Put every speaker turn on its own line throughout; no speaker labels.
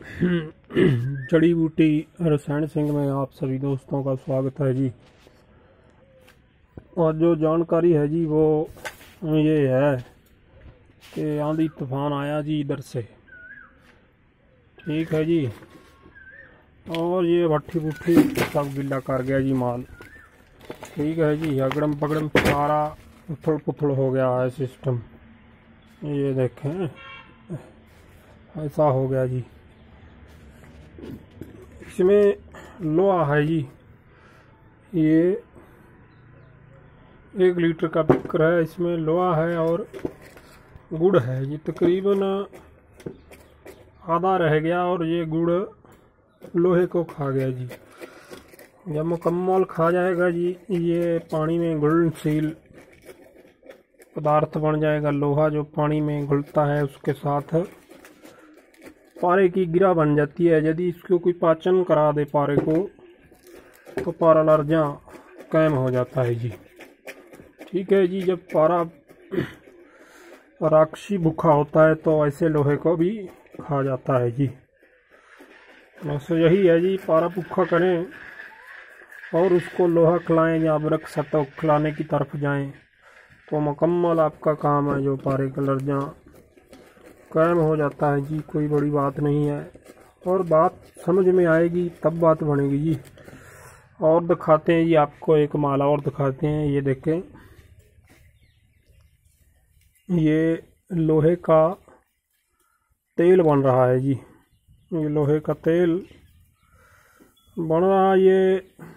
जड़ी बूटी रसायन सिंह में आप सभी दोस्तों का स्वागत है जी। और जो जानकारी है जी वो ये है कि आंधी तूफान आया जी इधर से, ठीक है जी। और ये भट्ठी बुट्ठी सब गिल्ला कर गया जी माल, ठीक है जी। अगड़म पगड़म सारा उथड़ पुथड़ हो गया है सिस्टम, ये देखें ऐसा हो गया जी। इसमें लोहा है जी, ये 1 लीटर का बिक्र है, इसमें लोहा है और गुड़ है। ये तकरीबन आधा रह गया और ये गुड़ लोहे को खा गया जी। जब मुकम्मल खा जाएगा जी ये पानी में घुलनशील पदार्थ बन जाएगा। लोहा जो पानी में घुलता है उसके साथ पारे की गिरा बन जाती है। यदि इसको कोई पाचन करा दे पारे को तो पारा लर्जा कायम हो जाता है जी, ठीक है जी। जब पारा राक्षसी भूखा होता है तो ऐसे लोहे को भी खा जाता है जी। बस यही है जी, पारा भूखा करें और उसको लोहा खिलाएं या अबरक सतह खिलाने की तरफ जाएं तो मुकम्मल आपका काम है जो पारे का लर्जा कायम हो जाता है जी। कोई बड़ी बात नहीं है और बात समझ में आएगी तब बात बनेगी जी। और दिखाते हैं जी आपको एक माला और दिखाते हैं। ये देखें, ये लोहे का तेल बन रहा है जी। ये लोहे का तेल बन रहा, ये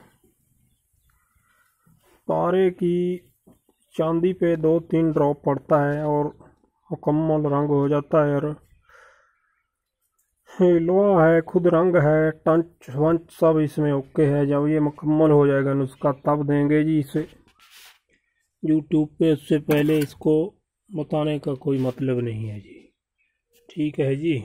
पारे की चांदी पे 2-3 ड्रॉप पड़ता है और मुकम्मल रंग हो जाता है। और लोहा है, खुद रंग है, टंच वंच सब इसमें ओके है। जब ये मुकम्मल हो जाएगा नुस्खा तब देंगे जी इसे यूट्यूब पे। उससे पहले इसको बताने का कोई मतलब नहीं है जी, ठीक है जी।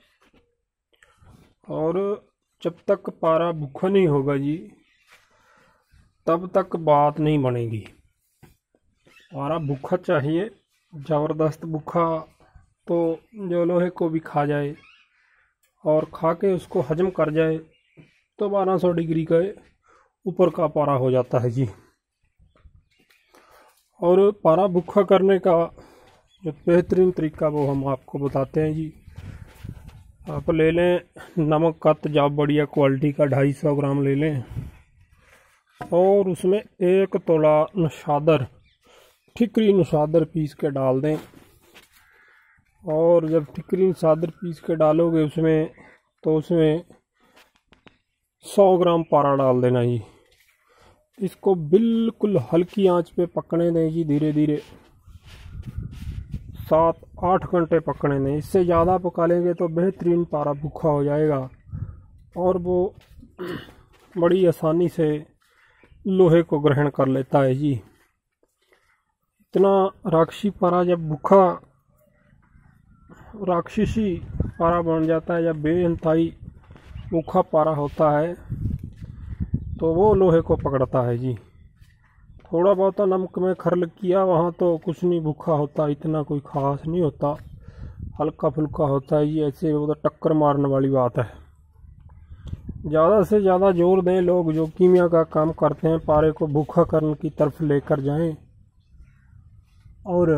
और जब तक पारा भूखा नहीं होगा जी तब तक बात नहीं बनेगी। पारा भूखा चाहिए, ज़बरदस्त भूखा, तो जो लोहे को भी खा जाए और खा के उसको हजम कर जाए तो 1200 डिग्री के ऊपर का पारा हो जाता है जी। और पारा भूखा करने का जो बेहतरीन तरीका वो हम आपको बताते हैं जी। आप ले लें नमक का तेजाब बढ़िया क्वालिटी का 250 ग्राम ले लें और उसमें 1 तोला नशादर, ठिकरी नशादर पीस के डाल दें। और जब ठिकरी नशादर पीस के डालोगे उसमें तो उसमें 100 ग्राम पारा डाल देना जी। इसको बिल्कुल हल्की आंच पे पकने दें जी, धीरे धीरे 7-8 घंटे पकने दें। इससे ज़्यादा पका लेंगे तो बेहतरीन पारा भूखा हो जाएगा और वो बड़ी आसानी से लोहे को ग्रहण कर लेता है जी। इतना राक्षसी पारा जब भूखा राक्षसी पारा बन जाता है, जब बेइंतहाई भूखा पारा होता है तो वो लोहे को पकड़ता है जी। थोड़ा बहुत नमक में खरल किया वहाँ तो कुछ नहीं भूखा होता, इतना कोई ख़ास नहीं होता, हल्का फुल्का होता है जी। ऐसे वो तो टक्कर मारने वाली बात है। ज़्यादा से ज़्यादा जोर दें लोग जो कीमिया का काम करते हैं, पारे को भूखा करने की तरफ लेकर जाएं और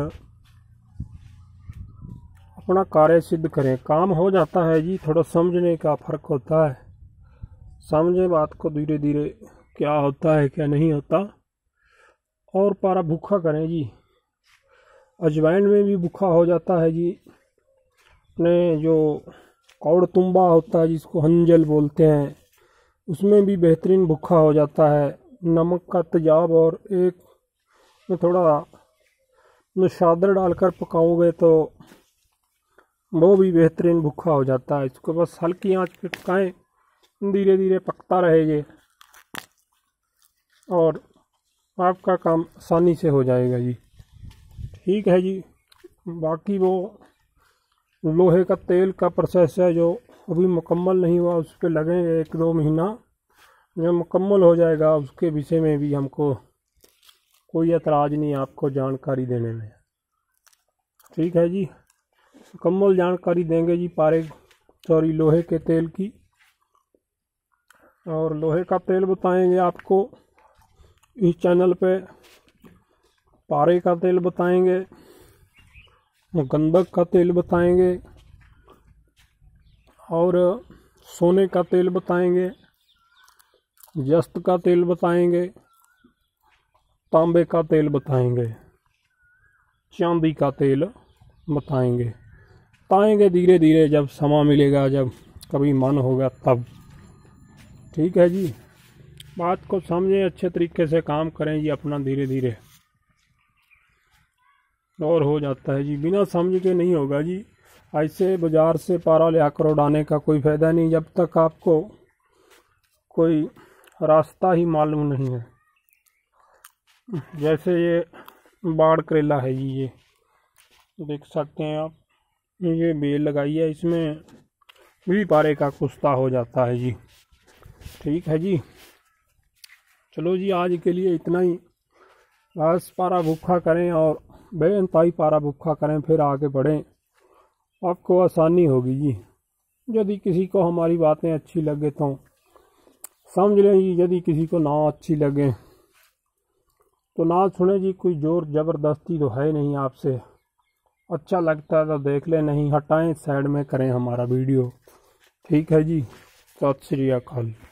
अपना कार्य सिद्ध करें। काम हो जाता है जी, थोड़ा समझने का फ़र्क होता है। समझें बात को धीरे धीरे, क्या होता है क्या नहीं होता, और पारा भूखा करें जी। अजवाइन में भी भूखा हो जाता है जी। अपने जो कौड़ तुम्बा होता है जिसको हंजल बोलते हैं, उसमें भी बेहतरीन भूखा हो जाता है। नमक का तेजाब और एक में थोड़ा नशादर डालकर पकाओगे तो वो भी बेहतरीन भूखा हो जाता है। इसको बस हल्की आंच पे पकाएं, धीरे धीरे पकता रहेगा और आपका काम आसानी से हो जाएगा जी, ठीक है जी। बाकी वो लोहे का तेल का प्रोसेस है जो अभी मुकम्मल नहीं हुआ, उस पर लगेंगे 1-2 महीना। जब मुकम्मल हो जाएगा उसके विषय में भी हमको कोई एतराज़ नहीं आपको जानकारी देने में, ठीक है जी। मुकम्मल जानकारी देंगे जी पारे सॉरी लोहे के तेल की। और लोहे का तेल बताएंगे आपको इस चैनल पे, पारे का तेल बताएंगे, गंधक का तेल बताएंगे, और सोने का तेल बताएंगे, जस्त का तेल बताएंगे, तांबे का तेल बताएंगे, चांदी का तेल बताएंगे धीरे धीरे, जब समय मिलेगा, जब कभी मन होगा तब। ठीक है जी, बात को समझें, अच्छे तरीके से काम करें जी अपना, धीरे धीरे और हो जाता है जी। बिना समझ के नहीं होगा जी। ऐसे बाजार से पारा ले आकर उड़ाने का कोई फ़ायदा नहीं, जब तक आपको कोई रास्ता ही मालूम नहीं है। जैसे ये बाड़ करेला है जी, ये देख सकते हैं आप, ये बेल लगाई है, इसमें भी पारे का कुश्ता हो जाता है जी। ठीक है जी, चलो जी आज के लिए इतना ही। बस पारा भूखा करें और बेइंतहाई पारा भूखा करें, फिर आगे बढ़ें, आपको आसानी होगी जी। यदि किसी को हमारी बातें अच्छी लगे तो समझ लें जी, यदि किसी को ना अच्छी लगे तो ना सुने जी। कोई जोर ज़बरदस्ती तो है नहीं आपसे। अच्छा लगता है तो देख ले, नहीं हटाएं, साइड में करें हमारा वीडियो। ठीक है जी, सत श्री अकाल।